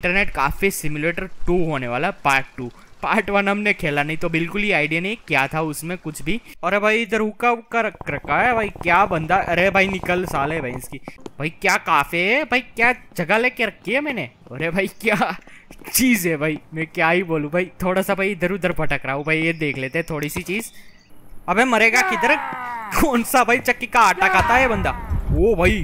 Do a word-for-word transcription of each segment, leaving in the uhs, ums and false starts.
Internet काफ़ी simulator to होने वाला पार्ट टू। पार्ट वन हमने खेला नहीं तो बिल्कुल ही आइडिया नहीं क्या था उसमें कुछ भी। अरे भाई इधर हुक्का हुक्का रख रखा है भाई, क्या बंदा। अरे भाई निकल साले भाई इसकी। भाई क्या काफे है भाई, क्या जगह लेके रखी है मैंने। अरे भाई क्या चीज़ है भाई, मैं क्या ही बोलूँ भाई। थोड़ा सा भाई इधर उधर भटक रहा हूँ भाई, ये देख लेते हैं थोड़ी सी चीज़। अबे मरेगा किधर, कौन सा भाई चक्की का आटा खाता है बंदा। ओ भाई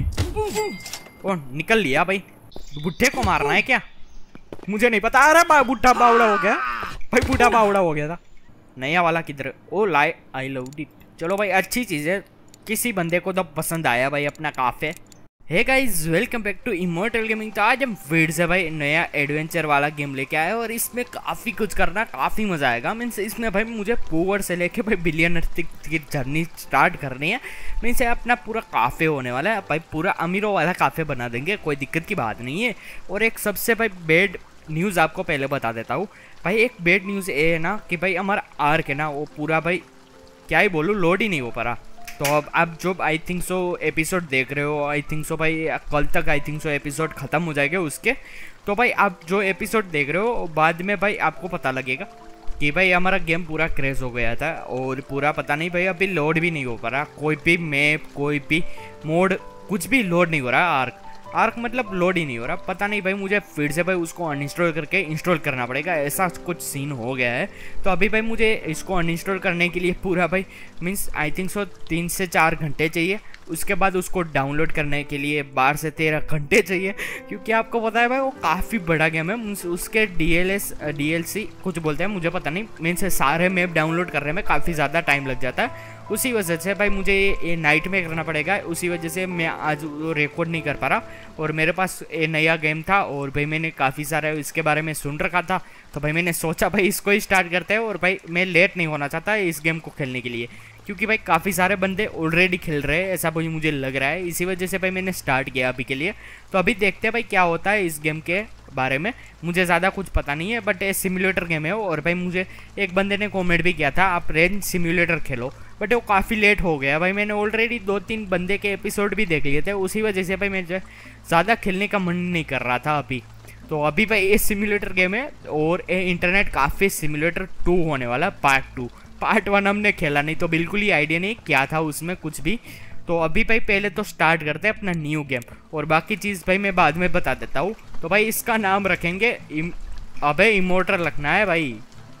ओ निकल लिया भाई। बुढ़े को मारना है क्या, मुझे नहीं पता। अरे बुढ़ा बावड़ा हो गया भाई, बूढ़ा बावड़ा हो गया था। नया वाला किधर, ओ लाई आई लव इट। चलो भाई अच्छी चीज़ है, किसी बंदे को तो पसंद आया भाई अपना cafe. Hey guys welcome back to immortal gaming. तो आज हम फिर से भाई नया एडवेंचर वाला गेम लेके आए और इसमें काफ़ी कुछ करना, काफ़ी मज़ा आएगा। मीन्स इसमें भाई मुझे पोवर से लेके भाई बिलियनर तक की जर्नी स्टार्ट करनी है। मीन्स अपना पूरा काफ़े होने वाला है भाई, पूरा अमीरों वाला काफ़े बना देंगे, कोई दिक्कत की बात नहीं है। और एक सबसे भाई बेड न्यूज़ आपको पहले बता देता हूँ भाई। एक बेड न्यूज़ ये है ना कि भाई हमारा आर्क है ना वो पूरा भाई क्या ही बोलूँ, लोड ही नहीं हो पा रहा। तो अब आप जो आई थिंक सो एपिसोड देख रहे हो, आई थिंक सो भाई कल तक आई थिंक सो एपिसोड ख़त्म हो जाएंगे उसके। तो भाई आप जो एपिसोड देख रहे हो बाद में भाई आपको पता लगेगा कि भाई हमारा गेम पूरा क्रेश हो गया था और पूरा पता नहीं भाई अभी लोड भी नहीं हो पा रहा। कोई भी मैप, कोई भी मोड, कुछ भी लोड नहीं हो रहा। आर्क आर्क मतलब लोड ही नहीं हो रहा। पता नहीं भाई मुझे फिर से भाई उसको अनइंस्टॉल करके इंस्टॉल करना पड़ेगा, ऐसा कुछ सीन हो गया है। तो अभी भाई मुझे इसको अनइंस्टॉल करने के लिए पूरा भाई मीन्स आई थिंक सो तीन से चार घंटे चाहिए। उसके बाद उसको डाउनलोड करने के लिए बारह से तेरह घंटे चाहिए, क्योंकि आपको पता है भाई वो काफ़ी बड़ा गेम है। उसके D L S D L C कुछ बोलते हैं, मुझे पता नहीं। मीन्स सारे मैप डाउनलोड करने में काफ़ी ज़्यादा टाइम लग जाता है। उसी वजह से भाई मुझे ये नाइट में करना पड़ेगा, उसी वजह से मैं आज वो रिकॉर्ड नहीं कर पा रहा। और मेरे पास ये नया गेम था और भाई मैंने काफ़ी सारा इसके बारे में सुन रखा था, तो भाई मैंने सोचा भाई इसको ही स्टार्ट करते हैं। और भाई मैं लेट नहीं होना चाहता इस गेम को खेलने के लिए, क्योंकि भाई काफ़ी सारे बंदे ऑलरेडी खेल रहे हैं, ऐसा भाई मुझे लग रहा है। इसी वजह से भाई मैंने स्टार्ट किया अभी के लिए। तो अभी देखते हैं भाई क्या होता है इस गेम के बारे में। मुझे ज़्यादा कुछ पता नहीं है, बट ये सिमुलेटर गेम है। और भाई मुझे एक बंदे ने कमेंट भी किया था आप रेंज सिमुलेटर खेलो, बट वो काफ़ी लेट हो गया भाई। मैंने ऑलरेडी दो तीन बंदे के एपिसोड भी देख लिए थे, उसी वजह से भाई मुझे ज़्यादा खेलने का मन नहीं कर रहा था अभी। तो अभी भाई ये सिमुलेटर गेम है और ये इंटरनेट काफ़ी सिमुलेटर टू होने वाला पार्ट टू। पार्ट वन हमने खेला नहीं तो बिल्कुल ही आइडिया नहीं क्या था उसमें कुछ भी। तो अभी भाई पहले तो स्टार्ट करते हैं अपना न्यू गेम, और बाकी चीज़ भाई मैं बाद में बता देता हूँ। तो भाई इसका नाम रखेंगे इम, अबे इमोर्टल रखना है भाई।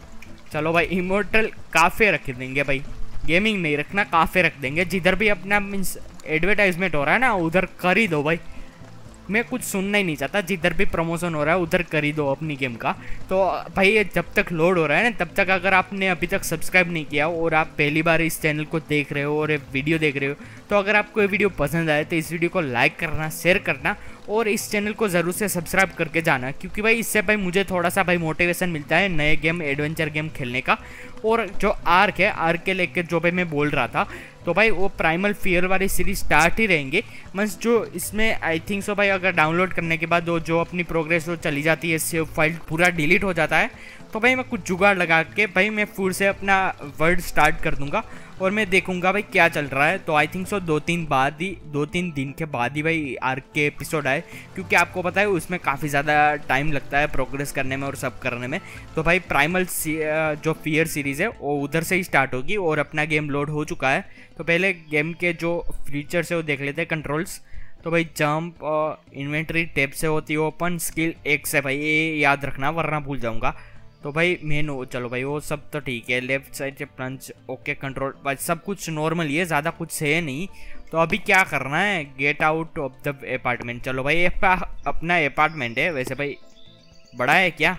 चलो भाई इमोर्टल काफ़े रख देंगे भाई, गेमिंग नहीं रखना, काफ़े रख देंगे। जिधर भी अपना मीन्स एडवर्टाइजमेंट हो रहा है ना उधर कर ही दो भाई, मैं कुछ सुनना ही नहीं चाहता। जिधर भी प्रमोशन हो रहा है उधर कर ही दो अपनी गेम का। तो भाई ये जब तक लोड हो रहा है ना तब तक अगर आपने अभी तक सब्सक्राइब नहीं किया और आप पहली बार इस चैनल को देख रहे हो और ये वीडियो देख रहे हो, तो अगर आपको ये वीडियो पसंद आए तो इस वीडियो को लाइक करना, शेयर करना और इस चैनल को ज़रूर से सब्सक्राइब करके जाना, क्योंकि भाई इससे भाई मुझे थोड़ा सा भाई मोटिवेशन मिलता है नए गेम, एडवेंचर गेम खेलने का। और जो आर्क है, आर्क के लेकर जो भाई मैं बोल रहा था, तो भाई वो प्राइमल फियर वाली सीरीज स्टार्ट ही रहेंगे। मीन्स जो इसमें आई थिंक सो भाई अगर डाउनलोड करने के बाद वो जो अपनी प्रोग्रेस वो चली जाती है, सेव फाइल पूरा डिलीट हो जाता है, तो भाई मैं कुछ जुगाड़ लगा के भाई मैं फिर से अपना वर्ल्ड स्टार्ट कर दूंगा और मैं देखूंगा भाई क्या चल रहा है। तो आई थिंक सो दो तीन बाद ही दो तीन दिन के बाद ही भाई आर्क के एपिसोड आए, क्योंकि आपको पता है उसमें काफ़ी ज़्यादा टाइम लगता है प्रोग्रेस करने में और सब करने में। तो भाई प्राइमल जो फियर सीरीज़ है वो उधर से ही स्टार्ट होगी और अपना गेम लोड हो चुका है। तो पहले गेम के जो फीचर्स है वो देख लेते हैं, कंट्रोल्स। तो भाई जंप और इन्वेंट्री टैब से होती है ओपन, स्किल एक से भाई ये याद रखना वरना भूल जाऊंगा। तो भाई मेनू, चलो भाई वो सब तो ठीक है। लेफ्ट साइड से पंच, ओके कंट्रोल, भाई सब कुछ नॉर्मल ही है, ज़्यादा कुछ है नहीं। तो अभी क्या करना है, get out of the apartment. चलो भाई ये अपना अपार्टमेंट है, वैसे भाई बड़ा है क्या?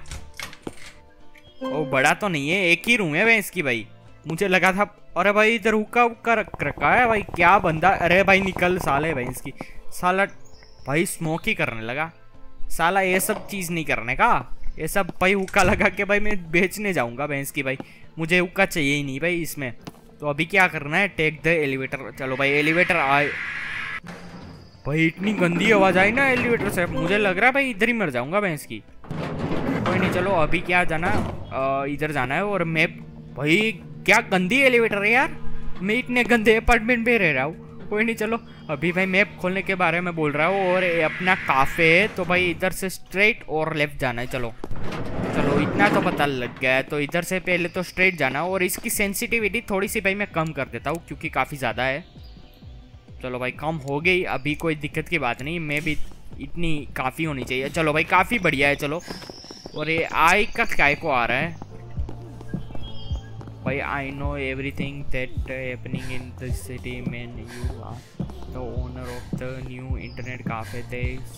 ओ बड़ा तो नहीं है, एक ही रूम है भाई इसकी भाई, मुझे लगा था। अरे भाई इधर हुक्का हुक्का रख रखा है भाई, क्या बंदा। अरे भाई निकल साले भाई इसकी। साला भाई स्मोक ही करने लगा साला, ये सब चीज़ नहीं करने का। ये सब भाई हुक्का लगा के भाई मैं बेचने जाऊंगा भैंस की भाई, मुझे हुक्का चाहिए ही नहीं भाई इसमें। तो अभी क्या करना है, टेक द एलिवेटर। चलो भाई एलिवेटर आए भाई, इतनी गंदी आवाज़ आई ना एलिवेटर से, मुझे लग रहा है भाई इधर ही मर जाऊंगा भैंस की। कोई नहीं, चलो अभी क्या जाना, इधर जाना है। और मैं भाई क्या गंदी एलिवेटर है यार, मैं इतने गंदे अपार्टमेंट में रह रहा हूँ कोई नहीं, चलो अभी भाई मैप खोलने के बारे में बोल रहा हूँ। और ये अपना काफे है, तो भाई इधर से स्ट्रेट और लेफ्ट जाना है। चलो चलो इतना तो पता लग गया है, तो इधर से पहले तो स्ट्रेट जाना। और इसकी सेंसिटिविटी थोड़ी सी भाई मैं कम कर देता हूँ क्योंकि काफ़ी ज़्यादा है। चलो भाई कम हो गई, अभी कोई दिक्कत की बात नहीं, मैं भी इतनी काफ़ी होनी चाहिए। चलो भाई काफ़ी बढ़िया है। चलो, और ये आई का काय को आ रहा है भाई। I know everything that happening in the city man, you are the owner of the new internet cafe देस।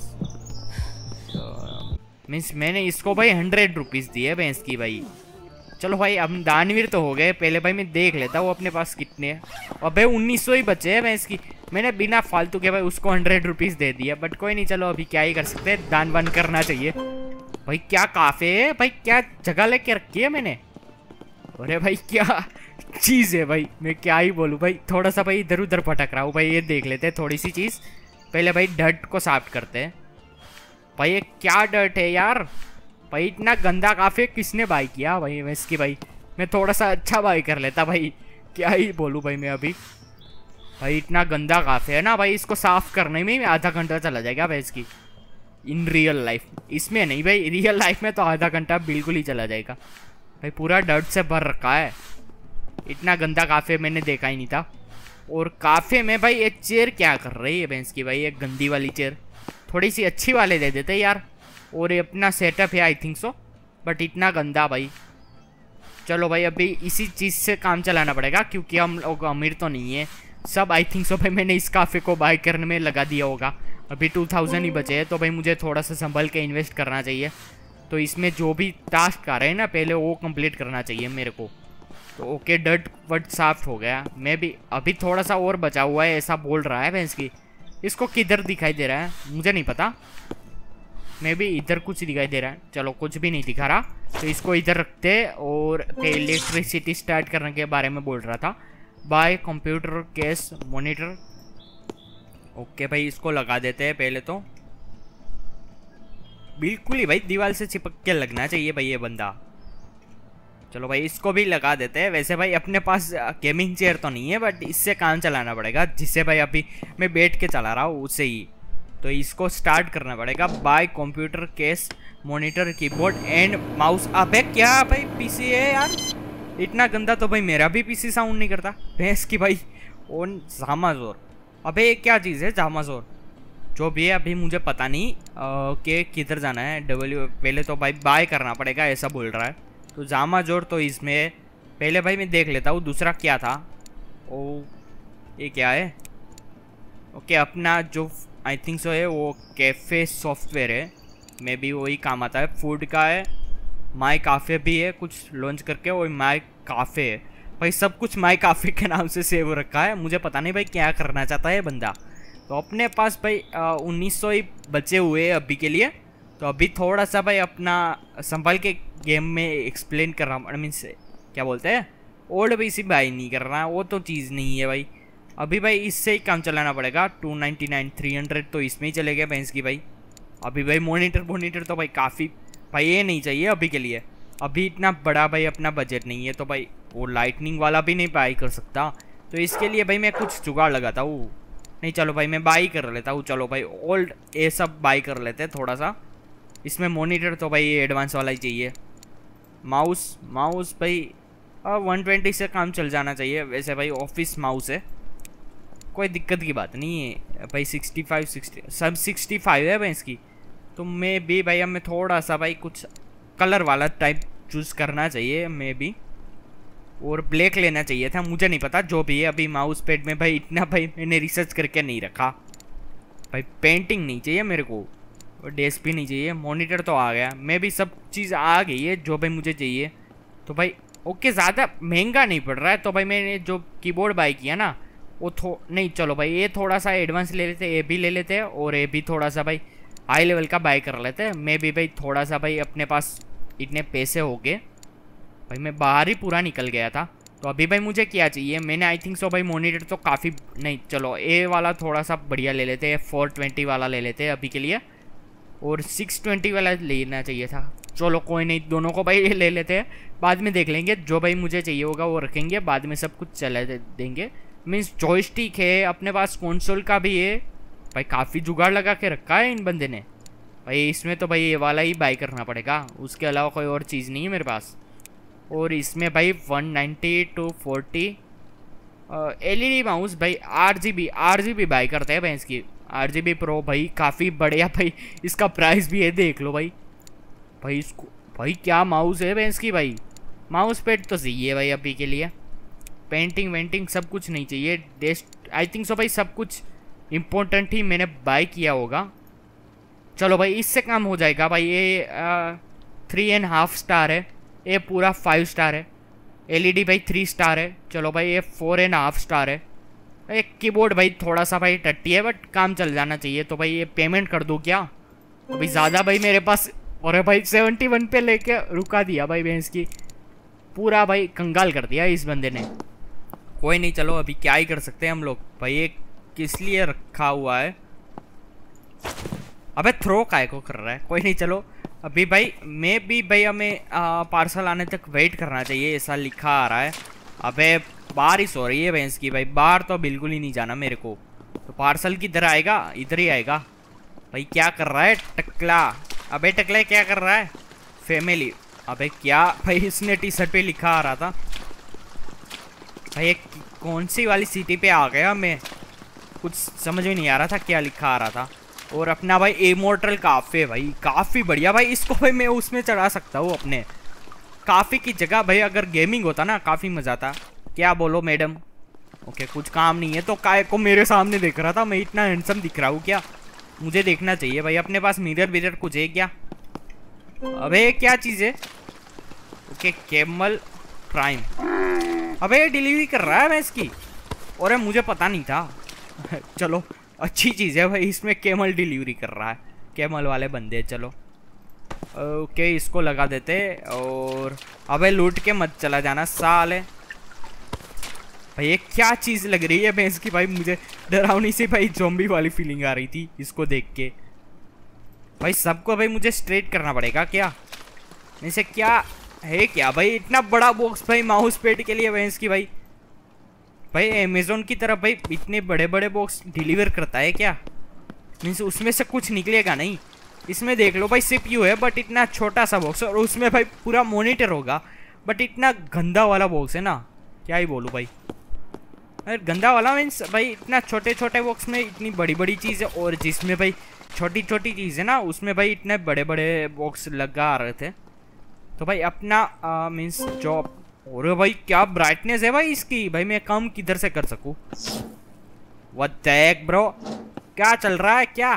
मीन्स मैंने इसको भाई हंड्रेड रुपीज़ दिए भैंस की भाई। चलो भाई अब दानवीर तो हो गए, पहले भाई मैं देख लेता हूँ अपने पास कितने हैं। और भाई उन्नीस सौ ही बचे हैं भैंस की। मैंने बिना फालतू के भाई उसको हंड्रेड रुपीज़ दे दिया, बट कोई नहीं, चलो अभी क्या ही कर सकते हैं, दान वान करना चाहिए भाई। क्या काफे है भाई, क्या जगह लेके रखी है मैंने। अरे भाई क्या चीज़ है भाई, मैं क्या ही बोलूँ भाई। थोड़ा सा भाई इधर उधर भटक रहा हूँ भाई, ये देख लेते हैं थोड़ी सी चीज़। पहले भाई डर्ट को साफ करते हैं भाई। ये क्या डर्ट है यार भाई, इतना गंदा काफे किसने बाई किया भाई। मैं इसकी भाई मैं थोड़ा सा अच्छा बाई कर लेता भाई, क्या ही बोलूँ भाई मैं अभी। भाई इतना गंदा काफे है ना भाई, इसको साफ करने में ही आधा घंटा चला जाएगा भाई इसकी। इन रियल लाइफ, इसमें नहीं भाई, रियल लाइफ में तो आधा घंटा बिल्कुल ही चला जाएगा भाई। पूरा डर्ट से भर रखा है, इतना गंदा काफे मैंने देखा ही नहीं था। और काफे में भाई एक चेयर क्या कर रही है भैंस की भाई, एक गंदी वाली चेयर। थोड़ी सी अच्छी वाले दे देते यार। और ये अपना सेटअप है आई थिंक सो, बट इतना गंदा भाई। चलो भाई अभी इसी चीज़ से काम चलाना पड़ेगा क्योंकि हम लोग अमीर तो नहीं है सब। आई थिंक सो भाई मैंने इस काफ़े को बाय करने में लगा दिया होगा। अभी टू थाउजेंड ही बचे हैं, तो भाई मुझे थोड़ा सा संभल के इन्वेस्ट करना चाहिए। तो इसमें जो भी टास्क आ रहे हैं ना पहले वो कंप्लीट करना चाहिए मेरे को। तो ओके डर्ट वट साफ हो गया। मैं भी अभी थोड़ा सा और बचा हुआ है ऐसा बोल रहा है भैंस की। इसको किधर दिखाई दे रहा है मुझे नहीं पता, मैं भी इधर कुछ दिखाई दे रहा है। चलो कुछ भी नहीं दिखा रहा, तो इसको इधर रखते। और इलेक्ट्रिसिटी स्टार्ट करने के बारे में बोल रहा था। Buy computer case monitor. Okay भाई इसको लगा देते हैं पहले तो। बिल्कुल ही भाई दीवार से चिपक के लगना चाहिए भाई ये बंदा। चलो भाई इसको भी लगा देते हैं। वैसे भाई अपने पास गेमिंग चेयर तो नहीं है, बट इससे काम चलाना पड़ेगा, जिससे भाई अभी मैं बैठ के चला रहा हूँ उससे ही। तो इसको स्टार्ट करना पड़ेगा। Buy computer case monitor keyboard and mouse. अबे क्या भाई पीसी है यार, इतना गंदा तो भाई मेरा भी पीसी साउंड नहीं करता भैंस की भाई। ओन जामाजोर, अबे क्या चीज़ है जामाजोर, जो भी है अभी मुझे पता नहीं कि किधर जाना है। डब्ल्यू पहले तो भाई बाय करना पड़ेगा ऐसा बोल रहा है। तो जामाजोर तो इसमें पहले भाई मैं देख लेता हूँ दूसरा क्या था। ओ ये क्या है। ओके अपना जो आई थिंक सो है वो कैफ़े सॉफ्टवेयर है, मे बी वही काम आता है। फूड का है, माई काफ़े भी है कुछ लॉन्च करके, और माई काफ़े है भाई। सब कुछ माई काफ़े के नाम से सेव रखा है। मुझे पता नहीं भाई क्या करना चाहता है बंदा। तो अपने पास भाई उन्नीस सौ ही बचे हुए हैं अभी के लिए। तो अभी थोड़ा सा भाई अपना संभल के गेम में एक्सप्लेन कर रहा हूँ। मीन्स क्या बोलते हैं ओल्ड पीसी बाई नहीं कर रहा, वो तो चीज़ नहीं है भाई। अभी भाई इससे ही काम चलाना पड़ेगा। Two ninety nine three hundred तो इसमें ही चले गए भैंस की भाई। अभी भाई मोनीटर मोनीटर तो भाई काफ़ी भाई ये नहीं चाहिए अभी के लिए। अभी इतना बड़ा भाई अपना बजट नहीं है, तो भाई वो लाइटनिंग वाला भी नहीं बाई कर सकता। तो इसके लिए भाई मैं कुछ जुगाड़ लगाता हूँ। नहीं चलो भाई मैं बाई कर लेता हूँ। चलो भाई ओल्ड ये सब बाई कर लेते हैं थोड़ा सा। इसमें मोनीटर तो भाई एडवांस वाला ही चाहिए। माउस माउस भाई वन ट्वेंटी से काम चल जाना चाहिए। वैसे भाई ऑफिस माउस है, कोई दिक्कत की बात नहीं है भाई। सिक्सटी फाइव सिक्सटी सब सिक्सटी फाइव है भाई इसकी। तो मैं भी भाई हमें थोड़ा सा भाई कुछ कलर वाला टाइप चूज़ करना चाहिए मे भी। और ब्लैक लेना चाहिए था, मुझे नहीं पता जो भी है। अभी माउस पैड में भाई इतना भाई मैंने रिसर्च करके नहीं रखा भाई। पेंटिंग नहीं चाहिए मेरे को, और डेस्क भी नहीं चाहिए। मॉनिटर तो आ गया, मैं भी सब चीज़ आ गई है जो भाई मुझे चाहिए। तो भाई ओके ज़्यादा महंगा नहीं पड़ रहा है। तो भाई मैंने जो कीबोर्ड बाई किया ना वो थो नहीं चलो भाई ये थोड़ा सा एडवांस ले लेते, ये भी ले लेते हैं। और ये भी थोड़ा सा भाई हाई लेवल का बाई कर लेते हैं। मैं भी भाई थोड़ा सा भाई अपने पास इतने पैसे हो गए भाई, मैं बाहर ही पूरा निकल गया था। तो अभी भाई मुझे क्या चाहिए, मैंने आई थिंक सो भाई मॉनिटर तो काफ़ी नहीं, चलो ए वाला थोड़ा सा बढ़िया ले लेते हैं। फोर ट्वेंटी वाला ले लेते हैं अभी के लिए, और सिक्स ट्वेंटी वाला लेना चाहिए था। चलो कोई नहीं, दोनों को भाई ले लेते हैं, बाद में देख लेंगे। जो भाई मुझे चाहिए होगा वो रखेंगे, बाद में सब कुछ चला देंगे। मीन्स जॉयस्टिक है अपने पास, कंसोल का भी है भाई। काफ़ी जुगाड़ लगा के रखा है इन बंदे ने भाई। इसमें तो भाई ये वाला ही बाई करना पड़ेगा, उसके अलावा कोई और चीज़ नहीं है मेरे पास। और इसमें भाई one ninety two forty L E D mouse भाई, R G B R G B buy करते हैं भाई इसकी। आर जी बी प्रो भाई काफ़ी बढ़िया भाई, इसका प्राइस भी है देख लो भाई। भाई इसको भाई क्या माउस है भाई इसकी भाई। माउस पैड तो चाहिए भाई अभी के लिए, पेंटिंग वेंटिंग सब कुछ नहीं चाहिए। डेस्ट आई थिंक सो भाई सब कुछ इम्पोर्टेंट ही मैंने बाय किया होगा। चलो भाई इससे काम हो जाएगा भाई। ये थ्री एंड हाफ स्टार है, ये पूरा फाइव स्टार है। एलईडी भाई थ्री स्टार है। चलो भाई ये फोर एंड हाफ स्टार है। एक कीबोर्ड भाई थोड़ा सा भाई टट्टी है बट काम चल जाना चाहिए। तो भाई ये पेमेंट कर दूँ क्या अभी ज़्यादा भाई मेरे पास। और भाई सेवेंटी वन पे लेके रुका दिया भाई भैंस की, पूरा भाई कंगाल कर दिया इस बंदे ने। कोई नहीं, चलो अभी क्या ही कर सकते हैं हम लोग भाई। ये किस लिए रखा हुआ है? अबे थ्रो काय को कर रहा है? कोई नहीं, चलो अभी भाई मैं भी भाई हमें पार्सल आने तक वेट करना चाहिए, ऐसा लिखा आ रहा है। अबे बारिश हो रही है भैंस की भाई, बाहर तो बिल्कुल ही नहीं जाना मेरे को। तो पार्सल किधर आएगा? इधर ही आएगा भाई। क्या कर रहा है टकला? अबे टकला क्या कर रहा है? फैमिली। अबे क्या भाई, इसने टी शर्ट पे लिखा आ रहा था भाई। एक कौन सी वाली सिटी पे आ गया मैं, कुछ समझ में नहीं आ रहा था क्या लिखा आ रहा था। और अपना भाई इमोर्टल काफ़े भाई, काफ़ी बढ़िया भाई। इसको भाई मैं उसमें चढ़ा सकता हूँ अपने काफ़ी की जगह भाई। अगर गेमिंग होता ना काफ़ी मज़ा आता। क्या बोलो मैडम? ओके कुछ काम नहीं है तो काय को मेरे सामने देख रहा था मैं। इतना हैंडसम दिख रहा हूँ क्या? मुझे देखना चाहिए भाई। अपने पास मिरर विरर कुछ है क्या? अबे क्या चीज़ है? Okay camel prime. अबे डिलीवरी कर रहा है मैं इसकी, और मुझे पता नहीं था। चलो अच्छी चीज़ है भाई, इसमें कैमल डिलीवरी कर रहा है। कैमल वाले बंदे। चलो ओके इसको लगा देते। और अबे लूट के मत चला जाना साले भाई। ये क्या चीज़ लग रही है भैंस की भाई? मुझे डरावनी सी भाई ज़ॉम्बी वाली फीलिंग आ रही थी इसको देख के भाई। सबको भाई मुझे स्ट्रेट करना पड़ेगा क्या? इसे क्या है क्या भाई? इतना बड़ा बॉक्स भाई माउस पैड के लिए भैंस की भाई। भाई अमेज़ोन की तरफ भाई इतने बड़े बड़े बॉक्स डिलीवर करता है क्या? मीन्स उसमें से कुछ निकलेगा नहीं। इसमें देख लो भाई सीपीयू है बट इतना छोटा सा बॉक्स, और उसमें भाई पूरा मॉनिटर होगा बट इतना गंदा वाला बॉक्स है ना, क्या ही बोलूँ भाई। अरे गंदा वाला मीन्स भाई इतना छोटे छोटे बॉक्स में इतनी बड़ी बड़ी चीज़ है, और जिसमें भाई छोटी छोटी चीज़ है ना उसमें भाई इतने बड़े बड़े बॉक्स लगा आ रहे थे। तो भाई अपना मीन्स जॉब। और भाई क्या ब्राइटनेस है भाई इसकी भाई। मैं कम किधर से कर सकूँ? व्हाट द हेक ब्रो, क्या चल रहा है क्या?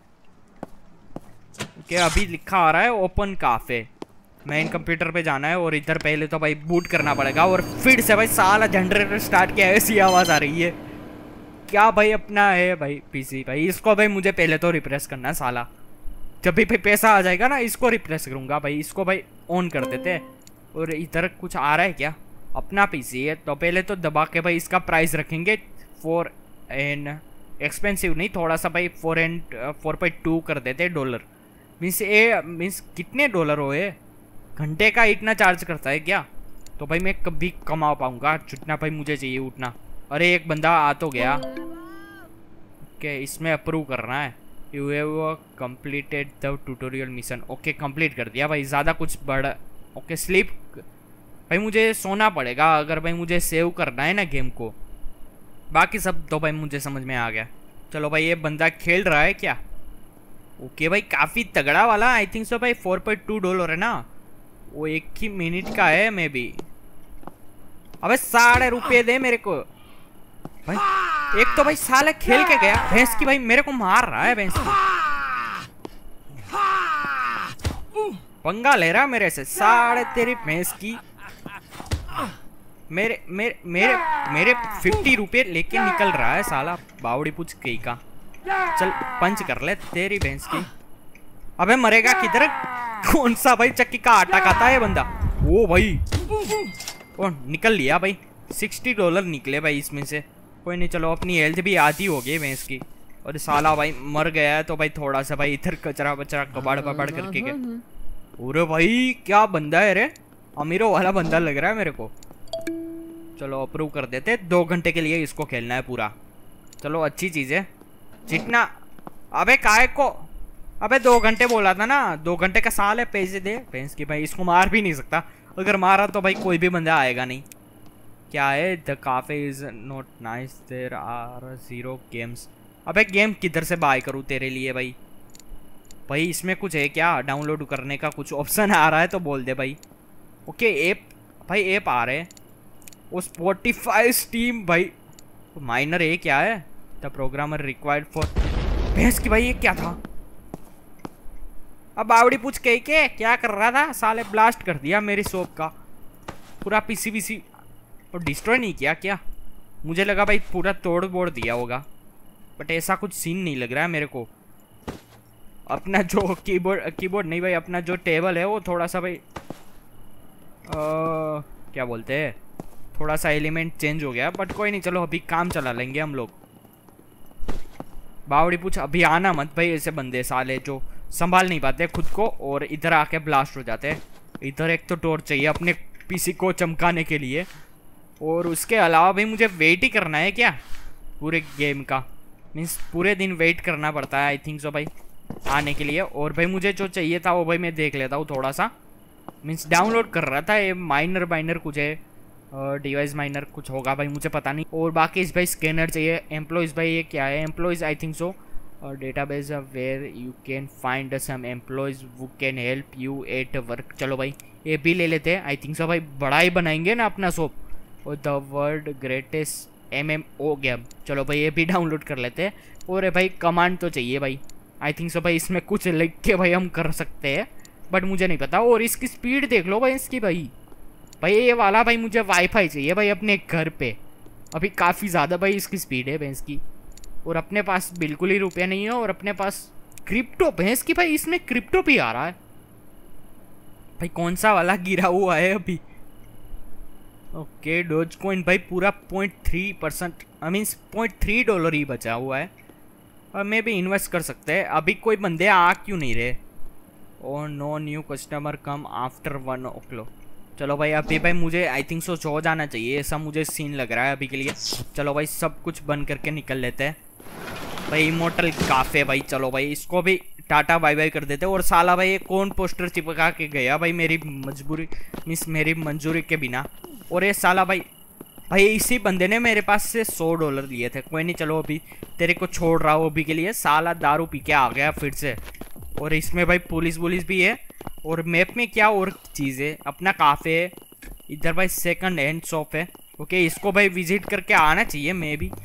क्या अभी लिखा आ रहा है ओपन काफे। मेन कंप्यूटर पे जाना है और इधर पहले तो भाई बूट करना पड़ेगा। और फिर से भाई साला जनरेटर स्टार्ट किया है, ऐसी आवाज़ आ रही है क्या भाई? अपना है भाई पीसी भाई, इसको भाई मुझे पहले तो रिप्रेस करना है साला। जब भी भाई पैसा आ जाएगा ना इसको रिप्रेस करूँगा भाई। इसको भाई ऑन कर देते। और इधर कुछ आ रहा है क्या? अपना पीसी है तो पहले तो दबा के भाई इसका प्राइस रखेंगे फोर एंड एक्सपेंसिव नहीं, थोड़ा सा भाई four and four point two कर देते डॉलर। मीन्स ए मीन्स कितने डॉलर हो ये? घंटे का इतना चार्ज करता है क्या? तो भाई मैं कभी कमा पाऊँगा जितना भाई मुझे चाहिए उतना। अरे एक बंदा आ तो गया। ओके इसमें अप्रूव करना है। You have completed the tutorial mission. Okay complete कर दिया भाई। ज़्यादा कुछ बड़ा ओके स्लीप भाई, मुझे सोना पड़ेगा अगर भाई मुझे सेव करना है ना गेम को। बाकी सब तो भाई मुझे समझ में आ गया। चलो भाई ये बंदा खेल रहा है क्या? ओके भाई काफ़ी तगड़ा वाला। आई थिंक सो भाई फोर पॉइंट टू डॉलर है ना, वो एक ही मिनट का है मे बी। अबे साढ़े रुपये दे मेरे को भाई। एक तो भाई साले खेल के गया भैंस की भाई, मेरे को मार रहा है भैंस की। पंगा ले रहा मेरे से साढ़े तेरी भैंस की। मेरे मेरे मेरे मेरे फिफ्टी रुपये लेके निकल रहा है साला बावड़ी पूछ कहीं का। चल पंच कर ले तेरी भैंस की। अबे मरेगा किधर? कौन सा भाई चक्की का आटा खाता है बंदा? ओ भाई ओ निकल लिया भाई। सिक्सटी डॉलर निकले भाई इसमें से। कोई नहीं, चलो अपनी हेल्थ भी आधी हो गई भैंस की। और साला भाई मर गया है तो भाई थोड़ा सा भाई इधर कचरा बचरा कबाड़ कबाड़ करके गया। अरे भाई क्या बंदा है रे, अमीरों वाला बंदा लग रहा है मेरे को। चलो अप्रूव कर देते, दो घंटे के लिए इसको खेलना है पूरा। चलो अच्छी चीज़ है। जितना अबे काय को, अबे दो घंटे बोला था ना, दो घंटे का साल है, पैसे दे भैंस की भाई। इसको मार भी नहीं सकता, अगर मारा तो भाई कोई भी बंदा आएगा नहीं। क्या है, the cafe is not nice, there are zero games. अबे गेम किधर से बाय करूँ तेरे लिए भाई? भाई इसमें कुछ है क्या डाउनलोड करने का? कुछ ऑप्शन आ रहा है तो बोल दे भाई। ओके ऐप, भाई ऐप आ रहे हैं। वो स्पॉटिफाई, स्टीम भाई। माइनर है क्या है? द प्रोग्रामर रिक्वायर्ड फॉर भैंस की भाई, ये क्या था? अब बावड़ी पूछ के के क्या कर रहा था साले? ब्लास्ट कर दिया मेरी शॉप का पूरा पीसी पीसी, और डिस्ट्रॉय नहीं किया क्या? मुझे लगा भाई पूरा तोड़ बोड़ दिया होगा, बट ऐसा कुछ सीन नहीं लग रहा है मेरे को। अपना जो कीबोर्ड कीबोर्ड नहीं भाई, अपना जो टेबल है वो थोड़ा सा भाई आ, क्या बोलते हैं, थोड़ा सा एलिमेंट चेंज हो गया, बट कोई नहीं, चलो अभी काम चला लेंगे हम लोग। बावड़ी पूछ अभी आना मत भाई, ऐसे बंदे साले जो संभाल नहीं पाते खुद को और इधर आके ब्लास्ट हो जाते हैं। इधर एक तो टॉर्च चाहिए अपने पीसी को चमकाने के लिए, और उसके अलावा भाई मुझे वेट ही करना है क्या पूरे गेम का? मीन्स पूरे दिन वेट करना पड़ता है आई थिंक सो भाई आने के लिए। और भाई मुझे जो चाहिए था वो भाई मैं देख लेता हूँ थोड़ा सा। मीन्स डाउनलोड कर रहा था, ये माइनर माइनर कुछ है, डिवाइस माइनर कुछ होगा भाई, मुझे पता नहीं। और बाकी इस भाई स्कैनर चाहिए। एम्प्लॉयज़ भाई ये क्या है? एम्प्लॉयज़ आई थिंक सो और database where you can find some employees who can help you at work. चलो भाई ये भी ले लेते हैं आई थिंक सो भाई, बड़ा ही बनाएंगे ना अपना शॉप। और the world greatest M M O game, चलो भाई ये भी डाउनलोड कर लेते हैं। और भाई कमांड तो चाहिए भाई आई थिंक सो भाई, इसमें कुछ लिख के भाई हम कर सकते हैं, बट मुझे नहीं पता। और इसकी स्पीड देख लो भाई इसकी भाई। भाई ये वाला भाई मुझे वाईफाई चाहिए भाई अपने घर पे, अभी काफ़ी ज़्यादा भाई इसकी स्पीड है भैंस की। और अपने पास बिल्कुल ही रुपया नहीं है, और अपने पास क्रिप्टो भैंस की भाई, इसमें क्रिप्टो भी आ रहा है भाई। कौन सा वाला गिरा हुआ है अभी? ओके डोज कॉइन भाई पूरा point three percent I means point three dollar ही बचा हुआ है, और मैं भी इन्वेस्ट कर सकते हैं। अभी कोई बंदे आ क्यों नहीं रहे? और no new customer come after one o'clock. चलो भाई अभी भाई मुझे आई थिंक सो सो जाना चाहिए, ऐसा मुझे सीन लग रहा है अभी के लिए। चलो भाई सब कुछ बंद करके निकल लेते हैं भाई। इमोर्टल काफे भाई, चलो भाई इसको भी टाटा बाय बाय कर देते हैं। और साला भाई ये कौन पोस्टर चिपका के गया भाई मेरी मजबूरी मिस मेरी मंजूरी के बिना? और ये साला भाई भाई इसी बंदे ने मेरे पास से सौ डॉलर लिए थे। कोई नहीं चलो अभी तेरे को छोड़ रहा हूँ अभी के लिए। साला दारू पी के आ गया फिर से। और इसमें भाई पुलिस पुलिस भी है। और मैप में क्या और चीज़ है? अपना काफ़े है इधर भाई, सेकंड हैंड शॉप है। ओके इसको भाई विजिट करके आना चाहिए मैं भी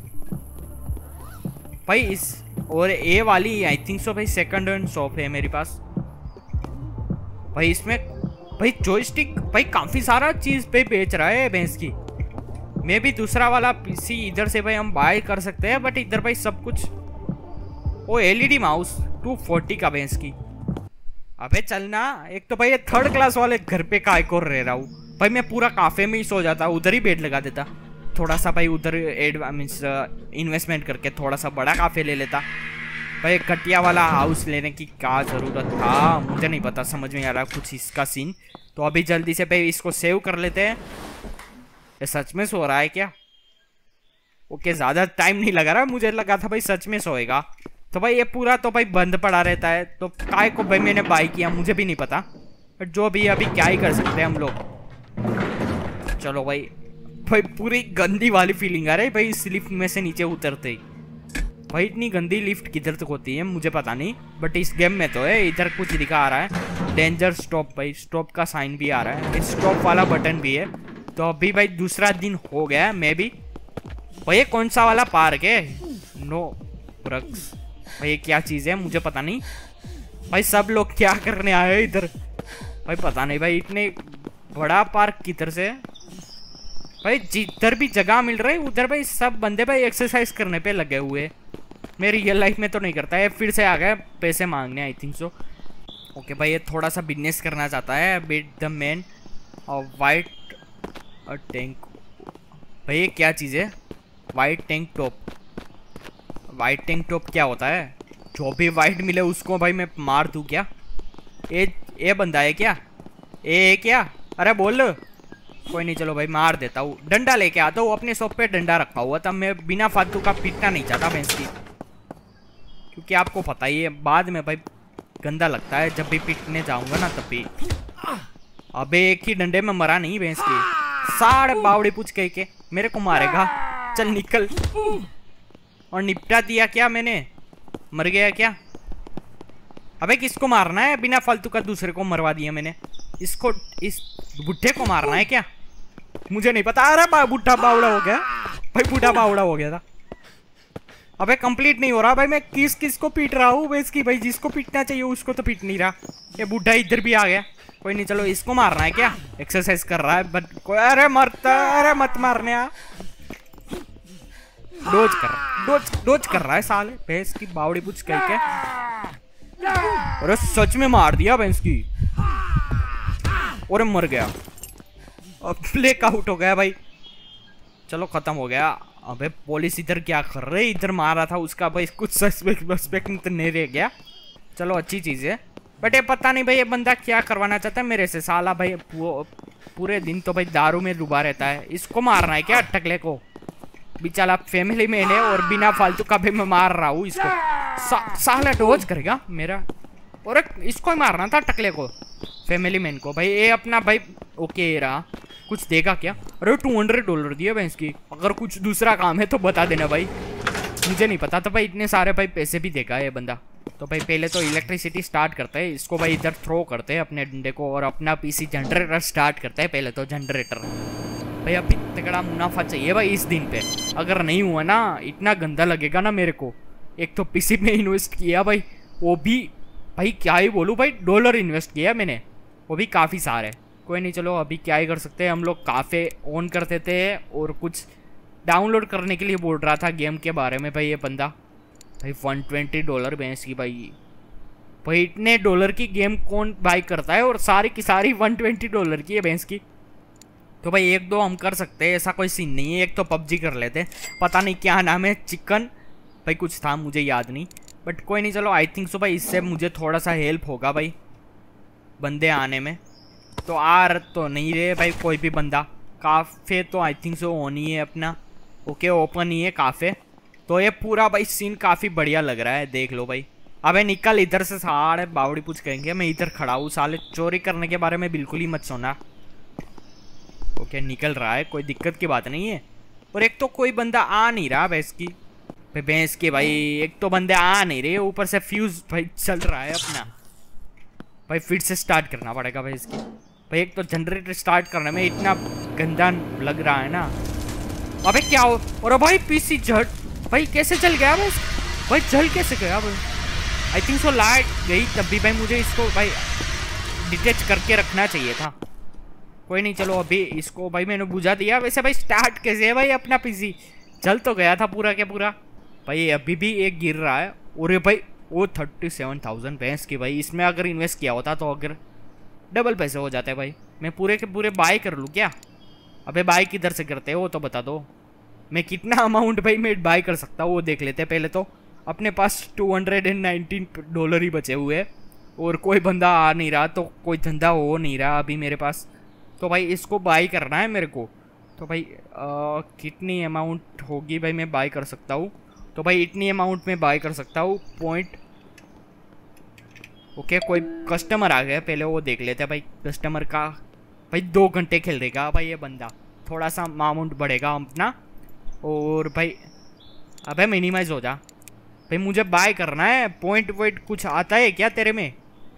भाई इस। और ए वाली आई थिंक सो भाई सेकंड हैंड शॉप है मेरे पास भाई। इसमें भाई जॉयस्टिक भाई काफ़ी सारा चीज़ पे बेच रहा है भैंस की। मैं भी दूसरा वाला पीसी इधर से भाई हम बाय कर सकते हैं, बट इधर भाई सब कुछ। Oh LED mouse two forty का भैंस की। अबे चलना, एक तो भाई ये थर्ड क्लास वाले घर पे काय को रह रहा हूँ भाई। मैं पूरा काफे में ही सो जाता, उधर ही बेड लगा देता थोड़ा सा भाई, उधर एड मीन्स इन्वेस्टमेंट करके थोड़ा सा बड़ा काफे ले लेता भाई। घटिया वाला हाउस लेने की क्या ज़रूरत था? मुझे नहीं पता, समझ में आ रहा कुछ इसका सीन। तो अभी जल्दी से भाई इसको सेव कर लेते हैं। ये सच में सो रहा है क्या? ओके ज़्यादा टाइम नहीं लगा रहा, मुझे लगा था भाई सच में सोएगा। तो भाई ये पूरा तो भाई बंद पड़ा रहता है, तो काय को भाई मैंने बाय किया मुझे भी नहीं पता, बट जो भी अभी क्या ही कर सकते हैं हम लोग। चलो भाई भाई पूरी गंदी वाली फीलिंग आ रही है भाई इस लिफ्ट में से नीचे उतरते ही। भाई इतनी गंदी लिफ्ट किधर तक होती है मुझे पता नहीं, बट इस गेम में तो है। इधर कुछ लिखा आ रहा है डेंजर स्टॉप भाई, स्टॉप का साइन भी आ रहा है, स्टॉप वाला बटन भी है। तो अभी भाई दूसरा दिन हो गया है मैं भी। भाई ये कौन सा वाला पार्क है? नो ड्रग्स भाई, ये क्या चीज़ है मुझे पता नहीं भाई। सब लोग क्या करने आए हैं इधर भाई, पता नहीं भाई। इतने बड़ा पार्क किधर से भाई? जिधर भी जगह मिल रही है उधर भाई सब बंदे भाई एक्सरसाइज करने पे लगे हुए। मैं रियल लाइफ में तो नहीं करता है। फिर से आ गया पैसे मांगने आई थिंक सो। ओके भाई ये थोड़ा सा बिजनेस करना चाहता है। बिट द मैन और वाइट टैंक भाई, ये क्या चीज़ है? White tank top. White tank top क्या होता है? जो भी वाइट मिले उसको भाई मैं मार दूँ क्या? ये ये बंदा है क्या? ये है क्या? अरे बोल कोई नहीं, चलो भाई मार देता हूँ। डंडा लेके आता हूँ, अपने शॉप पे डंडा रखा हुआ था। मैं बिना फालतू का पीटना नहीं चाहता भैंस की, क्योंकि आपको पता ही है बाद में भाई गंदा लगता है जब भी पीटने जाऊंगा ना तब भी। अबे एक ही डंडे में मरा नहीं भैंस की, साढ़े बावड़ी पूछ कह के मेरे को मारेगा। चल निकल। और निपटा दिया क्या मैंने? मर गया क्या? अबे किसको मारना है? बिना फालतू का दूसरे को मरवा दिया मैंने। इसको, इस बुढ़े को मारना है क्या? मुझे नहीं पता। अरे बुढ़ा बावड़ा हो गया भाई, बुढ़ा बावड़ा हो गया था। अबे कंप्लीट नहीं हो रहा भाई, मैं किस किस को पीट रहा हूँ इसकी भाई। जिसको पीटना चाहिए उसको तो पीट नहीं रहा। ये बुढ़ा इधर भी आ गया। कोई नहीं, चलो इसको मारना है क्या? एक्सरसाइज कर रहा है बट कोई। अरे मरता, अरे मत मारने आ। डोज कर डोज डोज कर रहा है साले भैंस की बावड़ी पूछ कह के। अरे सच में मार दिया भैंस की, और मर गया। अब ब्लैक आउट हो गया भाई। चलो खत्म हो गया। अबे पुलिस इधर क्या कर रहे? इधर मारा था उसका भाई, कुछ सस्पेक्ट सस्पेक्ट तो नहीं रह गया। चलो अच्छी चीज है। बट ये पता नहीं भाई ये बंदा क्या करवाना चाहता है मेरे से। साला भाई पूरे दिन तो भाई दारू में डूबा रहता है। इसको मारना है क्या टकले को? बेचारा फैमिली मैन है और बिना फालतू का भी मैं मार रहा हूँ इसको। सा, साला डोज करेगा मेरा। और इसको ही मारना था टकले को, फैमिली मैन को भाई। ये अपना भाई ओके रहा। कुछ देगा क्या? अरे टू हंड्रेड डॉलर दिया भाई इसकी। अगर कुछ दूसरा काम है तो बता देना भाई, मुझे नहीं पता था भाई इतने सारे भाई पैसे भी देगा ये बंदा। तो भाई पहले तो इलेक्ट्रिसिटी स्टार्ट करते हैं, इसको भाई इधर थ्रो करते हैं अपने डंडे को, और अपना पीसी जनरेटर स्टार्ट करते हैं। पहले तो जनरेटर भाई, अभी तगड़ा मुनाफा चाहिए भाई इस दिन पे। अगर नहीं हुआ ना इतना गंदा लगेगा ना मेरे को। एक तो पीसी में इन्वेस्ट किया भाई, वो भी भाई क्या ही बोलूँ भाई, डॉलर इन्वेस्ट किया मैंने, वो भी काफ़ी सारे। कोई नहीं, चलो अभी क्या ही कर सकते हैं हम लोग। काफ़े ऑन करते थे और कुछ डाउनलोड करने के लिए बोल रहा था गेम के बारे में भाई ये बंदा। भाई वन ट्वेंटी डॉलर भैंस की भाई। भाई इतने डॉलर की गेम कौन बाई करता है? और सारी की सारी वन ट्वेंटी डॉलर की है भैंस की। तो भाई एक दो हम कर सकते हैं, ऐसा कोई सीन नहीं है। एक तो पबजी कर लेते, पता नहीं क्या नाम है, चिकन भाई कुछ था, मुझे याद नहीं। बट कोई नहीं, चलो आई थिंक सो भाई इससे मुझे थोड़ा सा हेल्प होगा भाई बंदे आने में। तो आ तो नहीं रहे भाई कोई भी बंदा। काफ़े तो आई थिंक सो ऑन ही है अपना। ओके ओपन ही है काफ़े। तो ये पूरा भाई सीन काफ़ी बढ़िया लग रहा है, देख लो भाई। अबे निकल इधर से, साढ़े बावड़ी पूछ कहेंगे। मैं इधर खड़ा हूँ, साले चोरी करने के बारे में बिल्कुल ही मत सोना। ओके निकल रहा है, कोई दिक्कत की बात नहीं है। और एक तो कोई बंदा आ नहीं रहा भैंस की भैंस के भाई। एक तो बंदे आ नहीं रहे, ऊपर से फ्यूज भाई चल रहा है अपना। भाई फिर से स्टार्ट करना पड़ेगा भाई इसकी। भाई एक तो जनरेटर स्टार्ट करने में इतना गंदा लग रहा है ना। अबे क्या हो? और भाई पीसी झट भाई कैसे जल गया भाई? भाई जल कैसे गया भाई? आई थिंक सो लाइट गई तब भी भाई। मुझे इसको भाई डिटेच करके रखना चाहिए था। कोई नहीं, चलो अभी इसको भाई मैंने बुझा दिया। वैसे भाई स्टार्ट कैसे है भाई अपना पीसी? जल तो गया था पूरा के पूरा भाई। अभी भी एक गिर रहा है। और भाई वो थर्टी सेवन थाउजेंड भैंस की भाई। इसमें अगर इन्वेस्ट किया होता तो अगर डबल पैसे हो जाते भाई। मैं पूरे के पूरे बाय कर लूँ क्या? अबे बाय किधर से करते हो वो तो बता दो। मैं कितना अमाउंट भाई मैं बाय कर सकता हूँ वो देख लेते हैं पहले तो। अपने पास two hundred and nineteen dollar ही बचे हुए और कोई बंदा आ नहीं रहा, तो कोई धंधा हो नहीं रहा अभी मेरे पास। तो भाई इसको बाय करना है मेरे को। तो भाई आ, कितनी अमाउंट होगी भाई मैं बाय कर सकता हूँ? तो भाई इतनी अमाउंट में बाय कर सकता हूँ। पॉइंट ओके कोई कस्टमर आ गया, पहले वो देख लेते हैं भाई कस्टमर का। भाई दो घंटे खेल देगा भाई ये बंदा, थोड़ा सा अमाउंट बढ़ेगा अपना। और भाई अबे मिनिमाइज हो जा भाई, मुझे बाय करना है। पॉइंट वॉइंट कुछ आता है क्या तेरे में?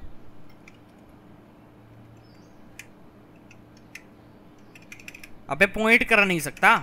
अबे पॉइंट कर नहीं सकता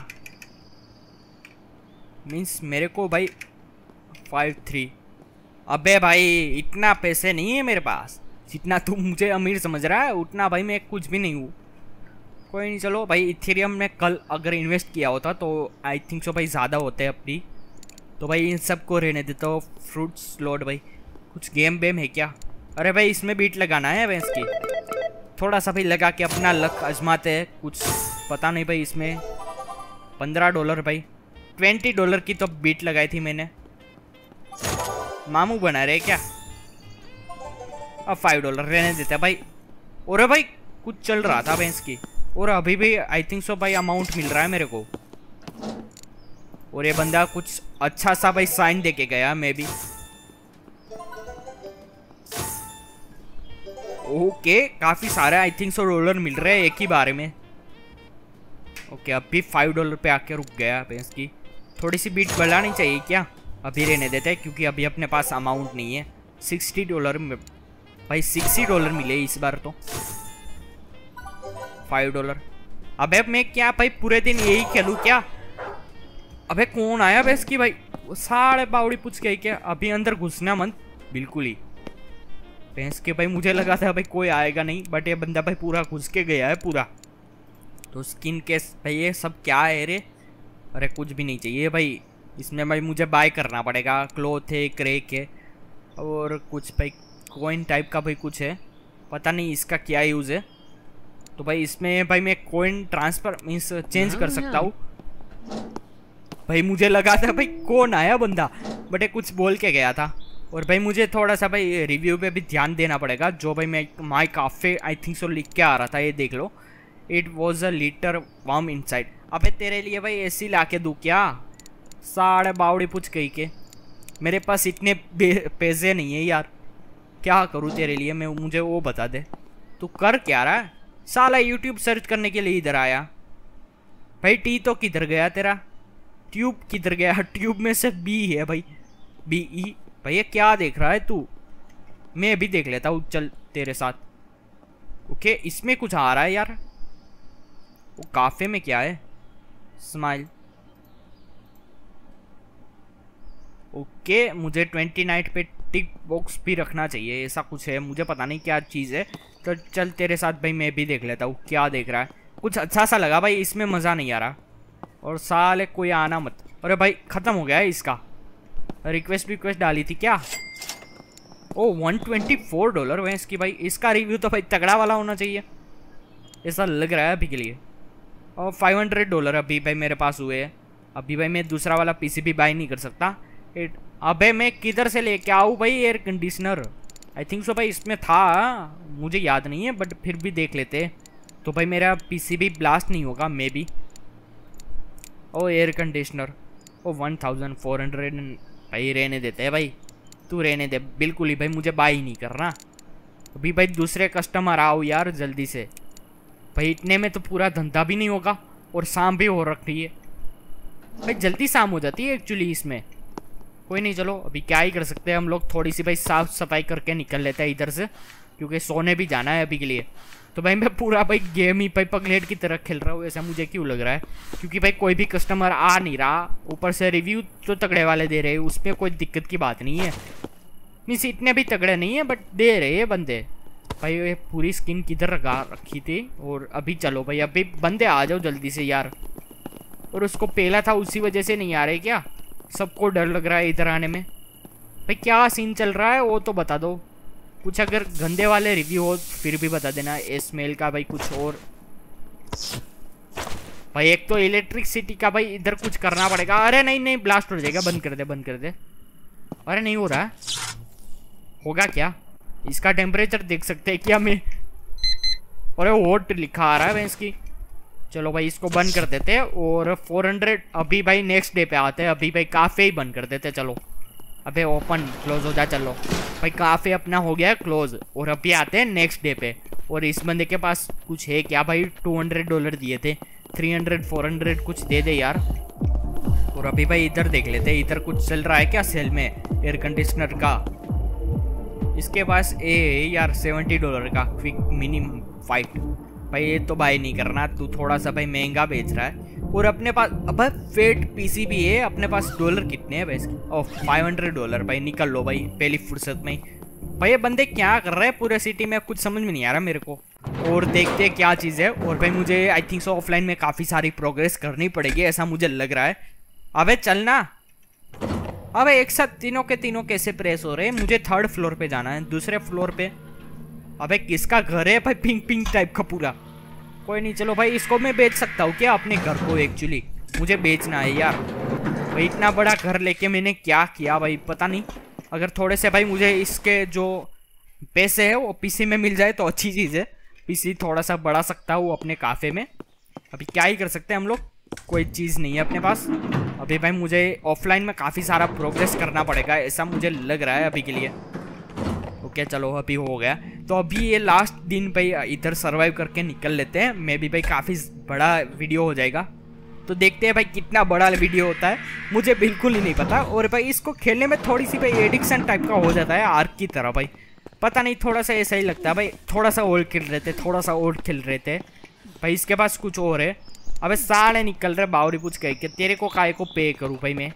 मीन्स मेरे को भाई फाइव थ्री। अबे भाई इतना पैसे नहीं है मेरे पास, जितना तू मुझे अमीर समझ रहा है उतना भाई मैं कुछ भी नहीं हूँ। कोई नहीं, चलो भाई इथेरियम में कल अगर इन्वेस्ट किया होता तो आई थिंक सो भाई ज़्यादा होते हैं अपनी। तो भाई इन सब को रहने देता हूँ। फ्रूट्स लोड भाई, कुछ गेम वेम है क्या? अरे भाई इसमें बीट लगाना है भैंस की, थोड़ा सा भाई लगा के अपना लक आजमाते हैं। कुछ पता नहीं भाई इसमें पंद्रह डॉलर भाई ट्वेंटी डॉलर की तो बीट लगाई थी मैंने। मामू बना रहे क्या? अब फाइव डॉलर रहने देते हैं भाई। और भाई कुछ चल रहा था भैंस की। और अभी भी आई थिंक सो भाई अमाउंट मिल रहा है मेरे को। और ये बंदा कुछ अच्छा सा भाई साइन देके गया मे बी। ओके काफी सारे आई थिंक सो डॉलर मिल रहे हैं एक ही बारे में। ओके अभी फाइव डॉलर पे आके रुक गया भैंस की। थोड़ी सी बीट बढ़ानी चाहिए क्या? अभी रहने देते हैं क्योंकि अभी अपने पास अमाउंट नहीं है। सिक्सटी डॉलर में भाई सिक्सटी डॉलर मिले इस बार तो। Five dollar. अबे मैं क्या भाई पूरे दिन यही खेलूँ क्या? अबे कौन आया भैंस की भाई? साढ़े बावड़ी पूछ गई क्या? अभी अंदर घुसना मत बिल्कुल ही भैंस के भाई। मुझे लगा था भाई कोई आएगा नहीं, बट ये बंदा भाई पूरा घुस के गया है पूरा। तो स्किन केस भाई ये सब क्या है रे? अरे कुछ भी नहीं चाहिए भाई इसमें भाई। मुझे बाय करना पड़ेगा। क्लोथ है, क्रेक है और कुछ भाई कॉइन टाइप का भाई कुछ है, पता नहीं इसका क्या यूज़ है। तो भाई इसमें भाई मैं कॉइन ट्रांसफर मीन्स चेंज कर सकता हूँ भाई। मुझे लगा था भाई कौन आया बंदा, बट ये कुछ बोल के गया था। और भाई मुझे थोड़ा सा भाई रिव्यू पे भी ध्यान देना पड़ेगा। जो भाई मैं माई काफ़े आई थिंक सो लिख के आ रहा था, ये देख लो। It was a little warm inside. अबे तेरे लिए भाई एसी ला के दूँ क्या? साढ़े बावड़ी पूछ गई के। मेरे पास इतने पैसे नहीं है यार, क्या करूँ तेरे लिए मैं? मुझे वो बता दे तू कर क्या रहा है? साला यूट्यूब सर्च करने के लिए इधर आया भाई। टी तो किधर गया तेरा? ट्यूब किधर गया? ट्यूब में से बी है भाई, बी ई। भैया क्या देख रहा है तू? मैं भी देख लेता हूँ चल तेरे साथ। ओके इसमें कुछ आ रहा है यार। वो काफे में क्या है? स्माइल। ओके मुझे ट्वेंटी नाइट पे टिक बॉक्स भी रखना चाहिए, ऐसा कुछ है। मुझे पता नहीं क्या चीज़ है। तो चल तेरे साथ भाई मैं भी देख लेता हूँ क्या देख रहा है। कुछ अच्छा सा लगा भाई, इसमें मज़ा नहीं आ रहा। और साले कोई आना मत। अरे भाई ख़त्म हो गया है इसका। रिक्वेस्ट रिक्वेस्ट डाली थी क्या? Oh one twenty four dollar है इसकी भाई। इसका रिव्यू तो भाई तगड़ा वाला होना चाहिए ऐसा लग रहा है अभी के लिए। और फाइव हंड्रेड डॉलर अभी भाई मेरे पास हुए हैं। अभी भाई मैं दूसरा वाला पीसी भी बाय नहीं कर सकता। इट अबे मैं किधर से लेके आऊँ भाई air conditioner? I think so भाई इसमें था, मुझे याद नहीं है, बट फिर भी देख लेते तो भाई मेरा पीसी भी ब्लास्ट नहीं होगा maybe. Oh air conditioner oh one thousand four hundred भाई रहने देते हैं भाई। तू रहने दे बिल्कुल ही भाई, मुझे बाय ही नहीं करना अभी भाई। दूसरे कस्टमर आओ यार जल्दी से भाई। इतने में तो पूरा धंधा भी नहीं होगा और शाम भी हो रखी है भाई। जल्दी शाम हो जाती है एक्चुअली इसमें। कोई नहीं चलो अभी क्या ही कर सकते हैं हम लोग। थोड़ी सी भाई साफ सफाई करके निकल लेते हैं इधर से क्योंकि सोने भी जाना है अभी के लिए। तो भाई मैं पूरा भाई गेम ही भाई पगलेट की तरह खेल रहा हूँ, ऐसा मुझे क्यों लग रहा है? क्योंकि भाई कोई भी कस्टमर आ नहीं रहा, ऊपर से रिव्यू तो तगड़े वाले दे रहे हैं, उसमें कोई दिक्कत की बात नहीं है। मीन्स इतने भी तगड़े नहीं है बट दे रहे हैं बंदे भाई। ये पूरी स्किन किधर लगा रखी थी? और अभी चलो भाई अभी बंदे आ जाओ जल्दी से यार। और उसको पहला था उसी वजह से नहीं आ रहे क्या? सबको डर लग रहा है इधर आने में भाई। क्या सीन चल रहा है वो तो बता दो। कुछ अगर गंदे वाले रिव्यू हो फिर भी बता देना। स्मेल का भाई कुछ और भाई। एक तो इलेक्ट्रिसिटी का भाई इधर कुछ करना पड़ेगा। अरे नहीं नहीं ब्लास्ट हो जाएगा, बंद कर दे बंद कर दे। अरे नहीं हो रहा है, होगा क्या? इसका टेम्परेचर देख सकते हैं क्या मैं? अरे वोट लिखा आ रहा है भाई इसकी। चलो भाई इसको बंद कर देते हैं। और फोर हंड्रेड अभी भाई नेक्स्ट डे पे आते हैं। अभी भाई काफ़े ही बंद कर देते हैं। चलो अबे ओपन क्लोज हो जा। चलो भाई काफ़े अपना हो गया क्लोज और अभी आते हैं नेक्स्ट डे पे। और इस बंदे के पास कुछ है क्या भाई? टू हंड्रेड डॉलर दिए थे, थ्री हंड्रेड फोर हंड्रेड कुछ दे दे यार। और अभी भाई इधर देख लेते हैं, इधर कुछ चल रहा है क्या सेल में एयर कंडीशनर का? इसके पास ए यार सेवेंटी डॉलर का क्विक मिनी फाइट भाई। ये तो बाय नहीं करना, तू थोड़ा सा भाई महंगा बेच रहा है। और अपने पास अब फेट पीसी भी है अपने पास। डॉलर कितने हैं भाई इसके? ओह फाइव हंड्रेड डॉलर भाई। निकल लो भाई पहली फुर्सत में ही भाई। ये बंदे क्या कर रहे हैं पूरे सिटी में? कुछ समझ में नहीं आ रहा मेरे को। और देखते हैं क्या चीज़ है। और भाई मुझे आई थिंक सो ऑफलाइन में काफ़ी सारी प्रोग्रेस करनी पड़ेगी ऐसा मुझे लग रहा है। अबे चलना। अबे एक साथ तीनों के तीनों कैसे प्रेस हो रहे हैं? मुझे थर्ड फ्लोर पे जाना है, दूसरे फ्लोर पे। अबे किसका घर है भाई? पिंक पिंक टाइप का पूरा। कोई नहीं चलो भाई इसको मैं बेच सकता हूँ क्या अपने घर को? एक्चुअली मुझे बेचना है यार भाई। इतना बड़ा घर लेके मैंने क्या किया भाई पता नहीं। अगर थोड़े से भाई मुझे इसके जो पैसे है वो पीसी में मिल जाए तो अच्छी चीज़ है। पीसी थोड़ा सा बढ़ा सकता हूँ अपने काफ़े में। अभी क्या ही कर सकते हैं हम लोग, कोई चीज़ नहीं है अपने पास। अभी भाई मुझे ऑफलाइन में काफ़ी सारा प्रोग्रेस करना पड़ेगा, ऐसा मुझे लग रहा है अभी के लिए। ओके चलो अभी हो गया। तो अभी ये लास्ट दिन भाई इधर सर्वाइव करके निकल लेते हैं। मे भी भाई काफ़ी बड़ा वीडियो हो जाएगा, तो देखते हैं भाई कितना बड़ा वीडियो होता है, मुझे बिल्कुल ही नहीं पता। और भाई इसको खेलने में थोड़ी सी भाई एडिक्शन टाइप का हो जाता है आर्क की तरह भाई, पता नहीं थोड़ा सा ऐसा ही लगता है भाई। थोड़ा सा और खेल रहे थे, थोड़ा सा और खेल रहे थे भाई। इसके पास कुछ और है। अबे साले निकल रहे बावरी पूछ कह के, तेरे को काय को पे करूँ भाई मैं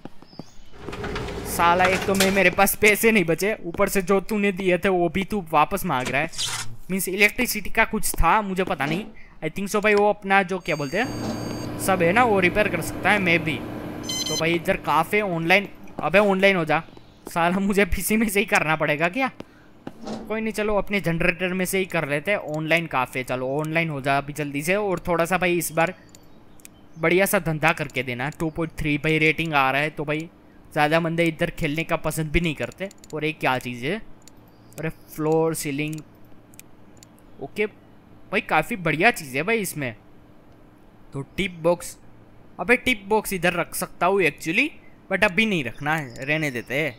साला। एक तो मैं मेरे पास पैसे नहीं बचे, ऊपर से जो तूने दिए थे वो भी तू वापस मांग रहा है। मीन्स इलेक्ट्रिसिटी का कुछ था, मुझे पता नहीं। आई थिंक सो भाई वो अपना जो क्या बोलते हैं सब है ना वो रिपेयर कर सकता है मे भी। तो भाई इधर काफ़े ऑनलाइन, अबे ऑनलाइन हो जा साला, मुझे पीसी में से ही करना पड़ेगा क्या? कोई नहीं चलो अपने जनरेटर में से ही कर लेते हैं ऑनलाइन काफ़े। चलो ऑनलाइन हो जा अभी जल्दी से। और थोड़ा सा भाई इस बार बढ़िया सा धंधा करके देना। टू पॉइंट थ्री भाई रेटिंग आ रहा है, तो भाई ज़्यादा बंदे इधर खेलने का पसंद भी नहीं करते। और एक क्या चीज़ है, अरे फ्लोर सीलिंग, ओके भाई काफ़ी बढ़िया चीज़ है भाई इसमें। तो टिप बॉक्स, अबे टिप बॉक्स इधर रख सकता हूँ एक्चुअली, बट अभी नहीं रखना है, रहने देते हैं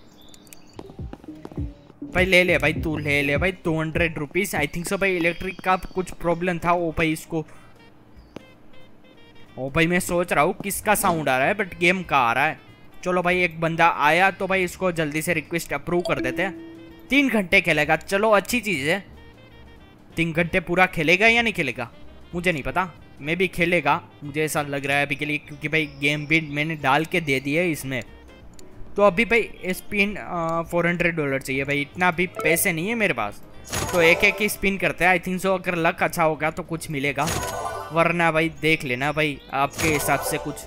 भाई। ले ले भाई तू ले ले भाई, two hundred rupees I think so भाई। इलेक्ट्रिक का कुछ प्रॉब्लम था वो भाई इसको, ओ भाई मैं सोच रहा हूँ किसका साउंड आ रहा है, बट गेम का आ रहा है। चलो भाई एक बंदा आया तो भाई इसको जल्दी से रिक्वेस्ट अप्रूव कर देते हैं। तीन घंटे खेलेगा, चलो अच्छी चीज़ है। तीन घंटे पूरा खेलेगा या नहीं खेलेगा मुझे नहीं पता, मैं भी खेलेगा मुझे ऐसा लग रहा है अभी के लिए, क्योंकि भाई गेम भी मैंने डाल के दे दिए इसमें। तो अभी भाई स्पिन फोर हंड्रेड डॉलर चाहिए भाई, इतना भी पैसे नहीं है मेरे पास। तो एक एक ही स्पिन करते हैं, आई थिंक सो अगर लक अच्छा होगा तो कुछ मिलेगा, वरना भाई देख लेना भाई आपके हिसाब से कुछ।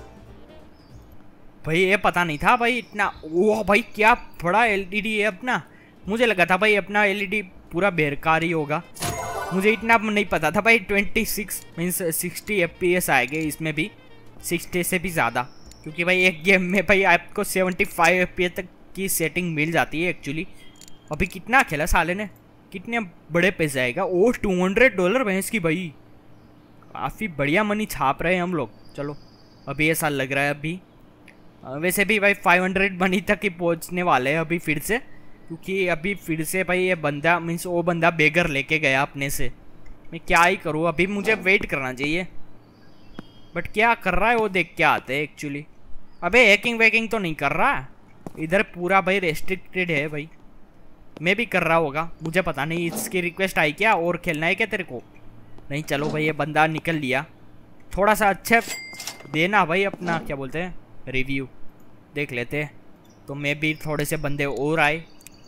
भाई ये पता नहीं था भाई इतना, ओह भाई क्या बड़ा एलईडी है अपना। मुझे लगा था भाई अपना एलईडी पूरा बेकार ही होगा, मुझे इतना नहीं पता था भाई। Twenty six means sixty F P S आएंगे इसमें भी, सिक्सटी से भी ज़्यादा, क्योंकि भाई एक गेम में भाई आपको seventy five F P S तक की सेटिंग मिल जाती है एक्चुअली। अभी कितना खेला साले ने, कितने बड़े पैसे आएगा। ओ टू हंड्रेड डॉलर भैंस की भाई, काफ़ी बढ़िया मनी छाप रहे हैं हम लोग। चलो अभी ऐसा लग रहा है अभी, वैसे भी भाई फाइव हंड्रेड मनी तक ही पहुंचने वाले हैं अभी फिर से, क्योंकि अभी फिर से भाई ये बंदा मीन्स वो बंदा बेगर लेके गया अपने से। मैं क्या ही करूँ, अभी मुझे वेट करना चाहिए, बट क्या कर रहा है वो देख के आते हैं एक्चुअली। अबे हैकिंग वैकिंग तो नहीं कर रहा इधर, पूरा भाई रेस्ट्रिक्टेड है भाई। मैं भी कर रहा होगा मुझे पता नहीं। इसकी रिक्वेस्ट आई क्या, और खेलना है क्या तेरे को? नहीं चलो भाई ये बंदा निकल लिया। थोड़ा सा अच्छा देना भाई अपना क्या बोलते हैं रिव्यू देख लेते हैं। तो मैं भी थोड़े से बंदे और आए।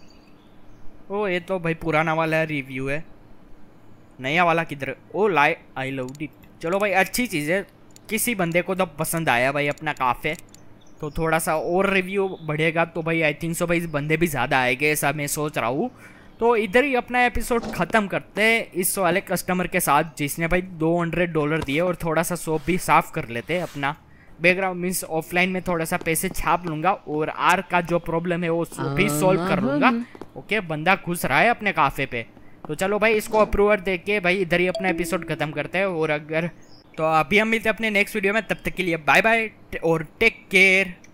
ओ ये तो भाई पुराना वाला रिव्यू है, नया वाला किधर? ओ लाई आई लव इट। चलो भाई अच्छी चीज़ है, किसी बंदे को तो पसंद आया भाई अपना काफ़े। तो थोड़ा सा और रिव्यू बढ़ेगा तो भाई आई थिंक सो भाई इस बंदे भी ज़्यादा आएंगे ऐसा मैं सोच रहा हूँ। तो इधर ही अपना एपिसोड ख़त्म करते हैं इस वाले कस्टमर के साथ जिसने भाई दो हंड्रेड डॉलर दिए। और थोड़ा सा शॉप भी साफ़ कर लेते हैं अपना, बैकग्राउंड मीन्स ऑफलाइन में थोड़ा सा पैसे छाप लूँगा, और आर का जो प्रॉब्लम है वो भी सॉल्व कर लूँगा। ओके बंदा घुस रहा है अपने काफ़े पे। तो चलो भाई इसको अप्रूवर दे के भाई इधर ही अपना एपिसोड ख़त्म करते हैं। और अगर तो अभी हम मिलते हैं अपने नेक्स्ट वीडियो में, तब तक के लिए बाय बाय और टेक केयर।